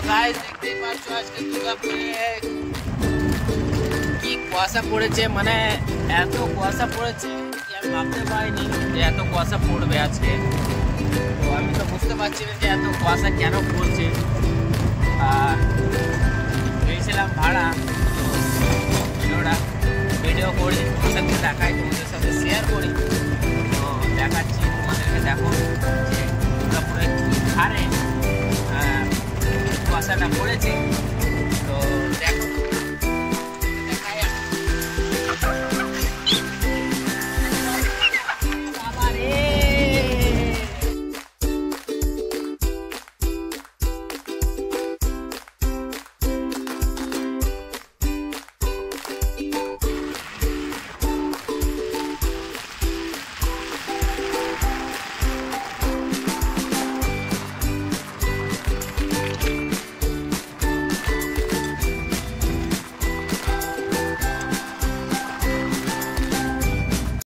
Guys দেখতেই পাচ্ছ আজকে দুর্গাপুরে কি কুয়াশা পড়েছে, মানে এত কুয়াশা পড়েছে কি আমি ভাবতে পারিনি যে এত কুয়াশা পড়বে আজকে। তো আমি তো বুঝতে পারছি না যে এত কুয়াশা কেন পড়ছে। আর গিয়েছিলাম ভাড়া, ভিডিও করি, তোমার সাথে দেখাই, তোমাদের সাথে শেয়ার করি। তো দেখাচ্ছি তোমাদেরকে, দেখো যে দুর্গাপুরে হারে কুয়াশাটা পড়েছে।